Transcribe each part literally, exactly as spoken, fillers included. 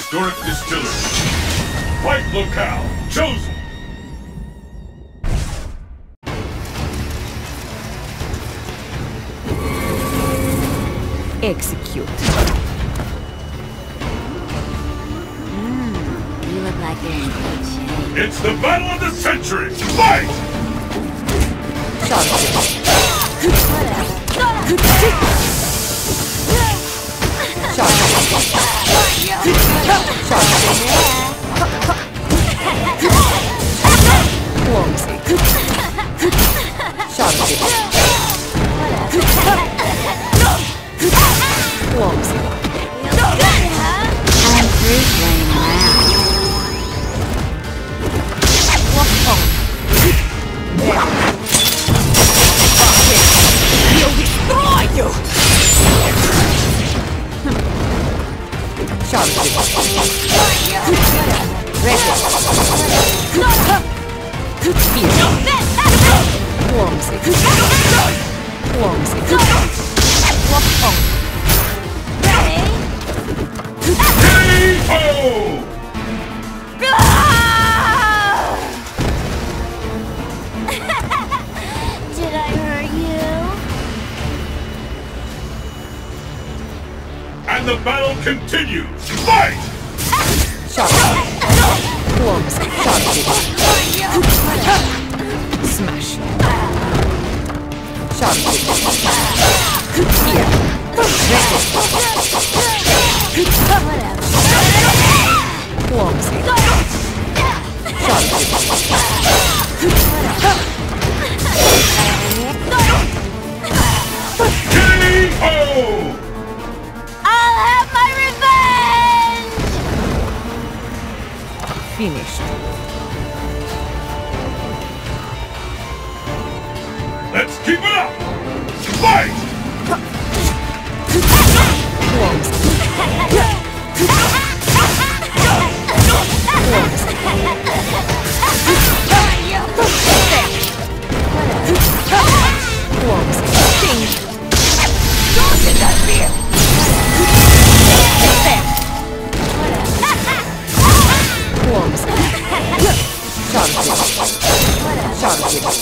historic distillery. Fight locale chosen. Execute. Mm, you look like you're in good shape. It's the battle of the century! Fight! Shot. Shot. Clumsy. Shot. Clumsy. I'm through playing around. He'll destroy you! Shot. Ready. Clumsy. Clumsy. K O! Did I hurt you? And the battle continues! Fight! Shot. Clumsy. Shot. Smash. Shot. Here. Ready. Clumsy. Shot. K O! I'll have my revenge! Finished. Let's keep it up! Fight! Clumsy. Clumsy. Sting. Don't interfere. Clumsy. Shot. Shot.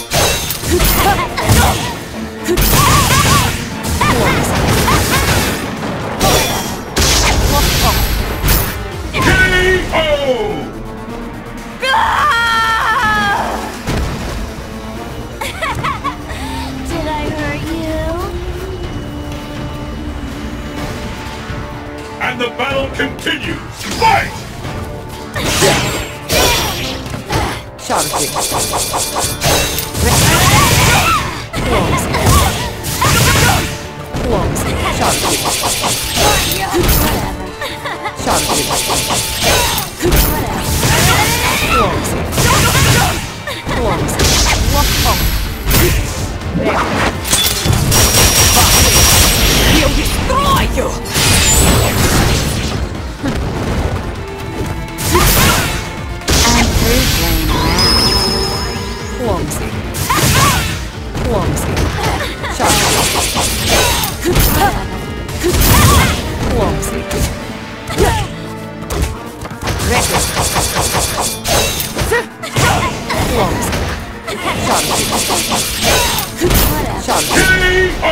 K O! Did I hurt you? And the battle continues! Fight! Shot. Clumsy. Clumsy. Shot. Shot. Clumsy. Clumsy. He'll destroy you! I'm through playing around. Clumsy. Clumsy. Shot. Clumsy. Ready. Clumsy. Shot. Shot. K O!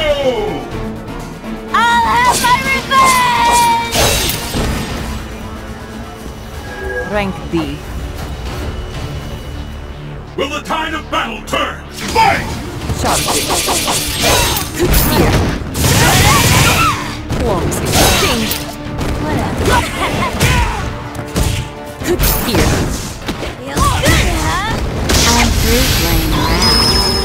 I'll have my revenge! Rank D. Will the tide of battle turn? Fight! Shot. Here. Clumsy. Sting. Here. Feels good, huh? I'm through playing around.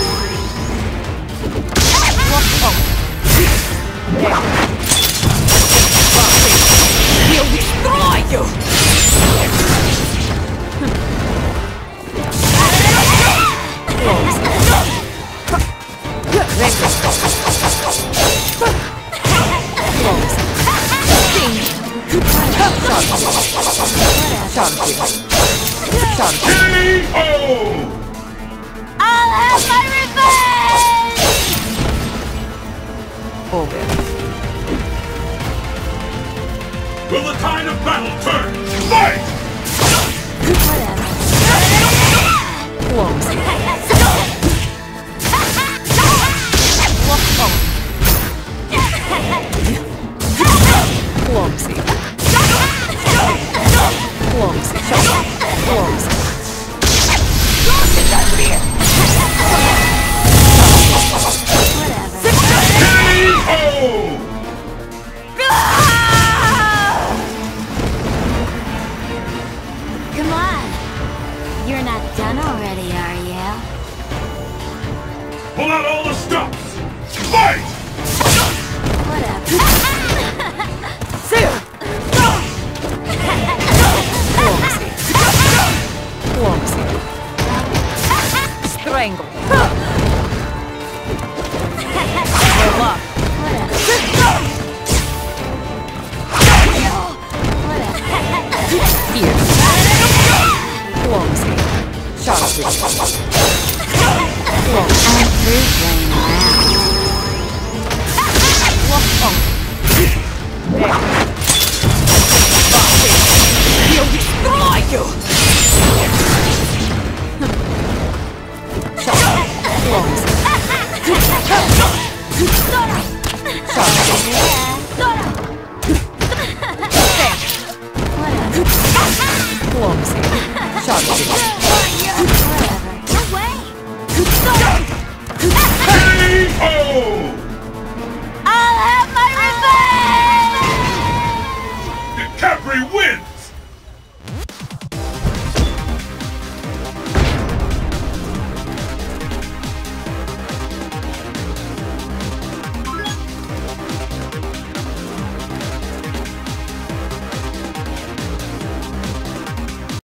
He'll destroy you! Clumsy. Ready. Clumsy. Sting. Shot. Shot. Shot. K O! I'll have my revenge! Over. Will the tide of battle turn? Fight! Clumsy. Clumsy. Clumsy. Clumsy. Get that clear. Come on. You're not done already, are you? Pull out all the stops! Fight! Whatever. Clumsy. Clumsy. Strangle. Roll up. Here. Clumsy. Sharply. Clumsy. I'm through playing around. There. He'll destroy you! Sharply. Clumsy. Clumsy. Sharply.